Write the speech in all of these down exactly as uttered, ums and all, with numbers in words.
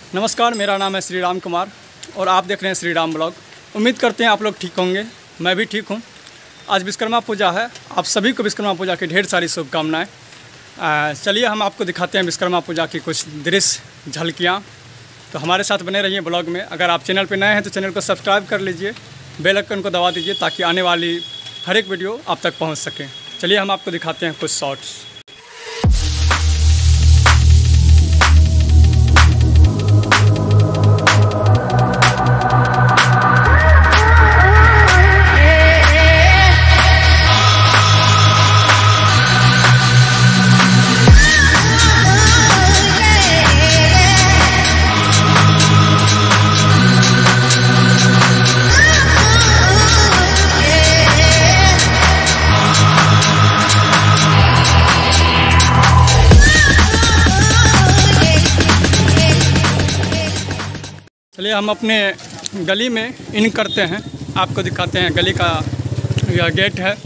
नमस्कार, मेरा नाम है श्री राम कुमार और आप देख रहे हैं श्री राम ब्लॉग। उम्मीद करते हैं आप लोग ठीक होंगे, मैं भी ठीक हूं। आज विश्वकर्मा पूजा है, आप सभी को विश्वकर्मा पूजा की ढेर सारी शुभकामनाएं। चलिए हम आपको दिखाते हैं विश्वकर्मा पूजा की कुछ दृश्य झलकियाँ। तो हमारे साथ बने रहिए ब्लॉग में। अगर आप चैनल पर नए हैं तो चैनल को सब्सक्राइब कर लीजिए, बेल आइकन को दबा दीजिए ताकि आने वाली हर एक वीडियो आप तक पहुँच सके। चलिए हम आपको दिखाते हैं कुछ शॉर्ट्स। चलिए हम अपने गली में इन करते हैं, आपको दिखाते हैं। गली का यह गेट है,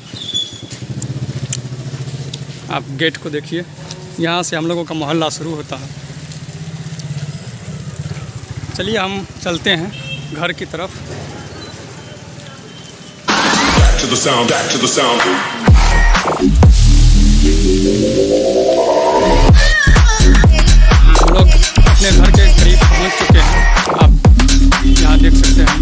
आप गेट को देखिए। यहाँ से हम लोगों का मोहल्ला शुरू होता है। चलिए हम चलते हैं घर की तरफ। To the sound, back to the sound. हम लोग अपने घर के करीब पहुंच चुके हैं। आप यहाँ देख सकते हैं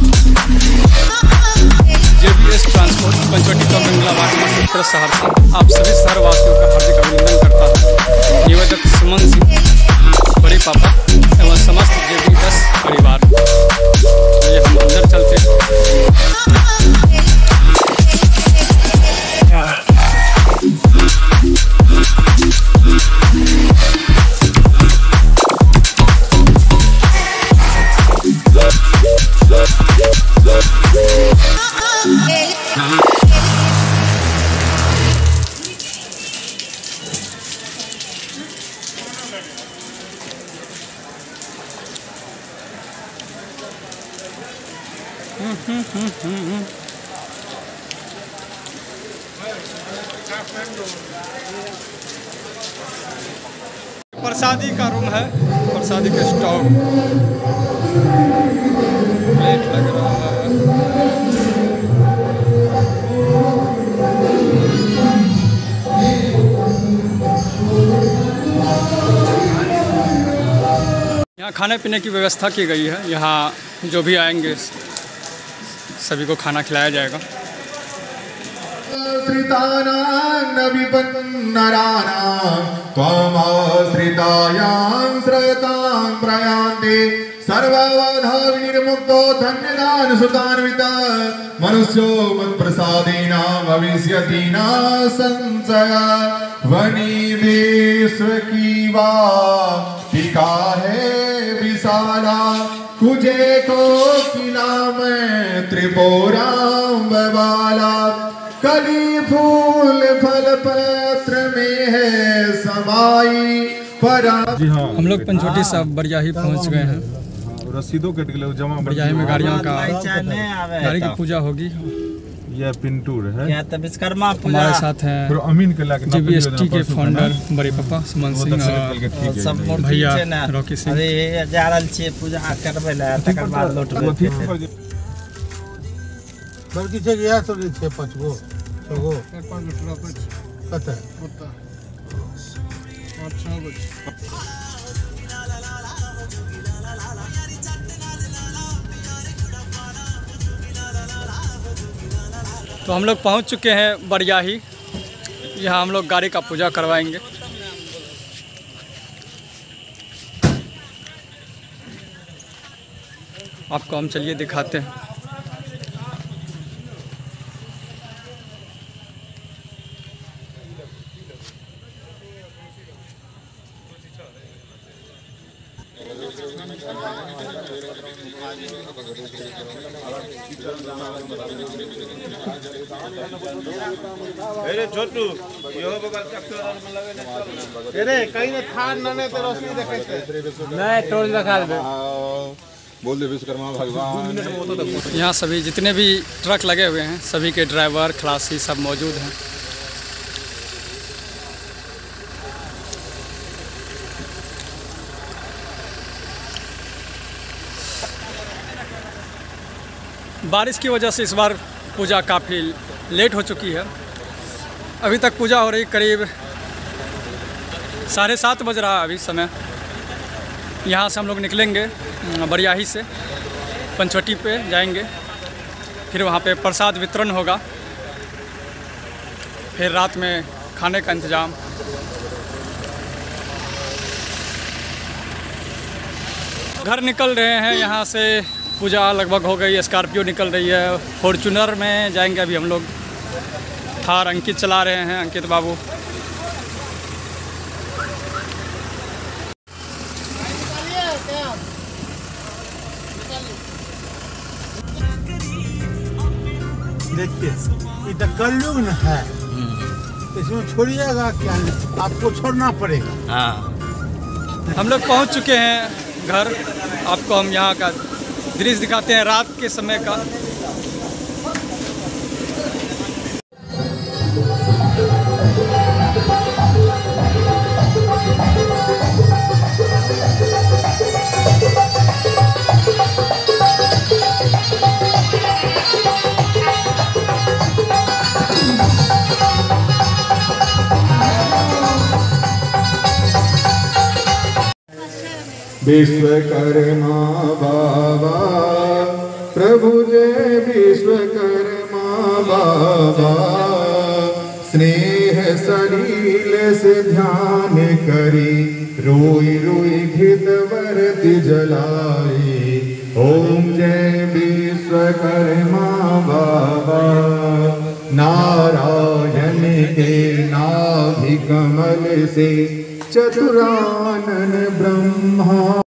J B S transport Panchvati Kamangla ward उत्तर सहरसा। आप सभी शहरवासियों का हार्दिक अभिनंदन करता है। निवेदक सुमन सिंह, बड़े पापा एवं समस्त जे बी एस परिवार। ये हम अंदर चलते हैं। प्रसादी का रूम है, प्रसादी के स्टॉव, प्लेट लग रहा है। यहाँ खाने पीने की व्यवस्था की गई है। यहाँ जो भी आएंगे सभी को खाना खिलाया जाएगा। सर्वबाधा धन्यदान सुतान्विता मनुष्यो मत प्रसादेना भविष्यति न संशय। वनी विश्व की वाटिका है विशाला, कुजे को किला में त्रिपुराम बाला। कली फूल फल पत्र में है समाई परा। जी हाँ, हम लोग पंचवटी साहब बरियाही पहुंच गए हैं। रसीदों कट गए जमा बरियाही में गाड़ियों का गाड़ी की पूजा होगी। यह पिंटूर है, क्या तब विश्वकर्मा पूजा। हमारे साथ हैं अमीन के लाके जे बी एस टी के फाउंडर बड़े पापा सुमन सिंह और सब भैया रॉकी सिंह। अरे जा रहल छियै पूजा करबै ला, तकर बाद लौटबै। बल्कि छै इएह सब जे छै पाँच गो छओ गो कतऽ पाँच छओ गो। तो हम लोग पहुंच चुके हैं बरियाही। यहाँ हम लोग गाड़ी का पूजा करवाएंगे। आपको हम चलिए दिखाते हैं। अरे छोटू यो बगल ट्रैक्टर में लगे। अरे कहीं ने थार नने तो रोशनी देखे थे नहीं टोल दिखा दे। बोल दे विश्वकर्मा भगवान। यहाँ सभी जितने भी ट्रक लगे हुए हैं सभी के ड्राइवर खलासी सब मौजूद हैं। बारिश की वजह से इस बार पूजा काफ़ी लेट हो चुकी है। अभी तक पूजा हो रही, करीब साढ़े सात बज रहा है अभी समय। यहाँ से हम लोग निकलेंगे बरियाही से, पंचवटी पे जाएंगे, फिर वहाँ पे प्रसाद वितरण होगा, फिर रात में खाने का इंतज़ाम। घर निकल रहे हैं यहाँ से, पूजा लगभग हो गई। स्कॉर्पियो निकल रही है, फॉर्चूनर में जाएंगे अभी हम लोग। थार अंकित चला रहे हैं, अंकित बाबू। देखिए ये तो कलयुग न है, इसमें छोड़िएगा क्या, आपको छोड़ना पड़ेगा। हाँ हम लोग पहुंच चुके हैं घर। आपको हम यहाँ का दृश्य दिखाते हैं रात के समय का। विश्वकर्मा बाबा प्रभु जय विश्वकर्मा बाबा, स्नेह सलील से ध्यान करी, रोई रोई घृत वर्ति जलाई। ओम जय विश्वकर्मा बाबा, नारायण के नाभि कमल से चतुरानन ब्रह्मा